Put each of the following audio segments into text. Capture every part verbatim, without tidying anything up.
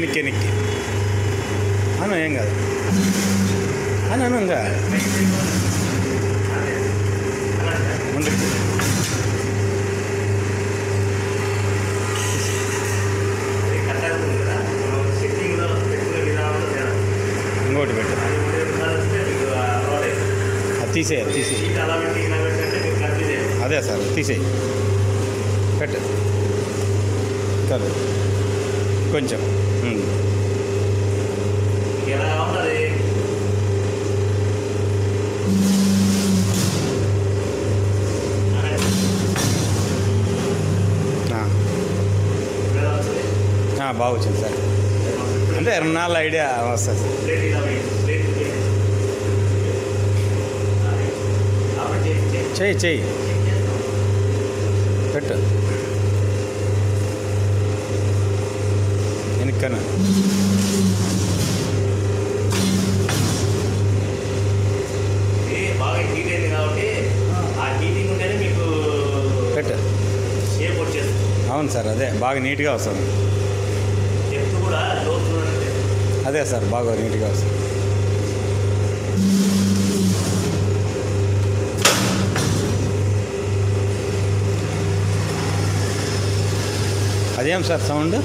ఎనికి ఎనికి అను ఏం కాదు అను అను ఇంకా ముందుకు ఇంకోటి పెట్టు అది తీసేయాలి తీసేయి అదే సార్ తీసేయి పెట్టు కాదు కొంచెం బాగా వచ్చింది సార్ అంటే రెండు నాలుగు ఐడియా వస్తుంది సార్ చెయ్యి చెయ్యి పెట్టు వెనక్కన బాగా హీట్ అయింది కాబట్టి ఆ హీటింగ్ ఉంటేనే మీకు పెట్టు షేప్ వచ్చేస్తుంది. అవును సార్ అదే బాగా నీట్గా వస్తుంది. డెప్త్ కూడా లోతు అదే సార్ బాగా నీట్గా వస్తుంది. అదేం సార్ సౌండ్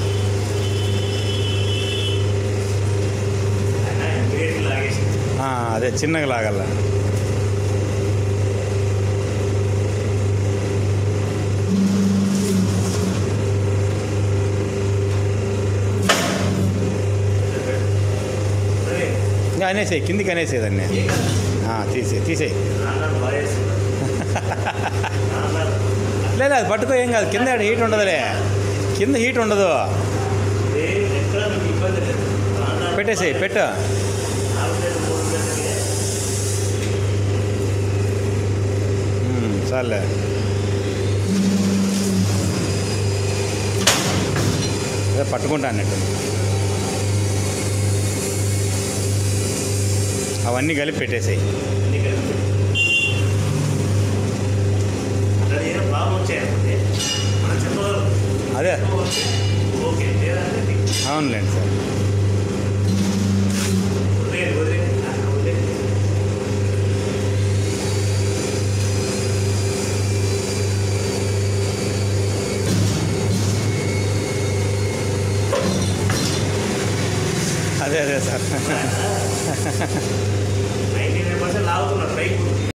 అదే చిన్నగా లాగల ఇంకా అనేసేయి కిందికి అనేసేదాన్ని తీసే తీసేయి లేదు అది పట్టుకో ఏం కాదు కింద హీట్ ఉండదులే కింద హీట్ ఉండదు పెట్టేసేయి పెట్టు చాలే అదే పట్టుకుంటా అన్నట్టు అవన్నీ కలిపి పెట్టేసాయి. అదే అవునులేండి సార్. అదే అదే సార్